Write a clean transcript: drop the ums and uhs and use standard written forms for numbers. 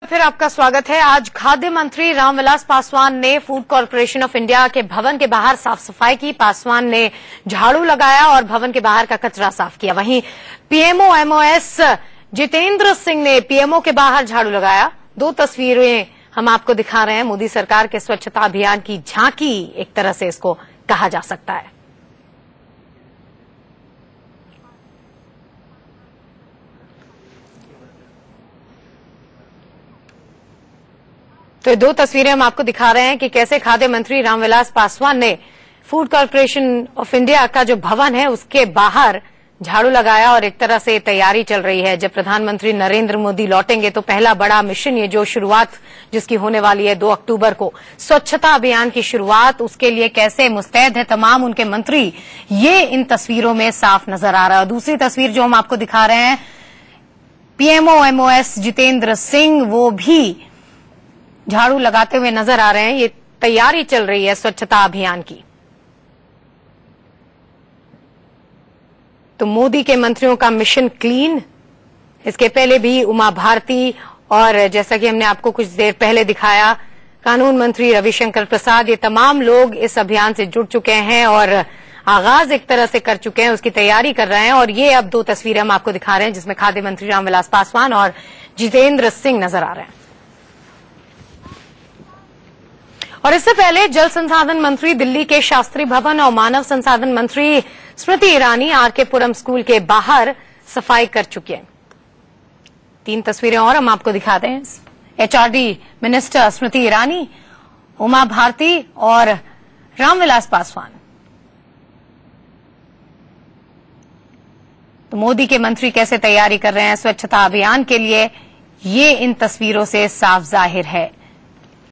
फिर आपका स्वागत है। आज खाद्य मंत्री रामविलास पासवान ने फूड कॉर्पोरेशन ऑफ इंडिया के भवन के बाहर साफ सफाई की। पासवान ने झाड़ू लगाया और भवन के बाहर का कचरा साफ किया। वहीं पीएमओ एमओएस जितेंद्र सिंह ने पीएमओ के बाहर झाड़ू लगाया। दो तस्वीरें हम आपको दिखा रहे हैं। मोदी सरकार के स्वच्छता अभियान की झांकी एक तरह से इसको कहा जा सकता है। तो ये दो तस्वीरें हम आपको दिखा रहे हैं कि कैसे खाद्य मंत्री रामविलास पासवान ने फूड कॉर्पोरेशन ऑफ इंडिया का जो भवन है उसके बाहर झाड़ू लगाया और एक तरह से तैयारी चल रही है। जब प्रधानमंत्री नरेंद्र मोदी लौटेंगे तो पहला बड़ा मिशन, ये जो शुरुआत जिसकी होने वाली है 2 अक्टूबर को, स्वच्छता अभियान की शुरुआत, उसके लिए कैसे मुस्तैद है तमाम उनके मंत्री, ये इन तस्वीरों में साफ नजर आ रहा है। दूसरी तस्वीर जो हम आपको दिखा रहे हैं, पीएमओ एमओएस जितेंद्र सिंह, वो भी झाड़ू लगाते हुए नजर आ रहे हैं। ये तैयारी चल रही है स्वच्छता अभियान की। तो मोदी के मंत्रियों का मिशन क्लीन। इसके पहले भी उमा भारती और जैसा कि हमने आपको कुछ देर पहले दिखाया, कानून मंत्री रविशंकर प्रसाद, ये तमाम लोग इस अभियान से जुड़ चुके हैं और आगाज एक तरह से कर चुके हैं, उसकी तैयारी कर रहे हैं। और ये अब 2 तस्वीरें हम आपको दिखा रहे हैं जिसमें खाद्य मंत्री रामविलास पासवान और जितेंद्र सिंह नजर आ रहे हैं। और इससे पहले जल संसाधन मंत्री दिल्ली के शास्त्री भवन और मानव संसाधन मंत्री स्मृति ईरानी आरके पुरम स्कूल के बाहर सफाई कर चुके हैं। 3 तस्वीरें और हम आपको दिखाते हैं। एचआरडी मिनिस्टर स्मृति ईरानी, उमा भारती और रामविलास पासवान। तो मोदी के मंत्री कैसे तैयारी कर रहे हैं स्वच्छता अभियान के लिए, ये इन तस्वीरों से साफ जाहिर है।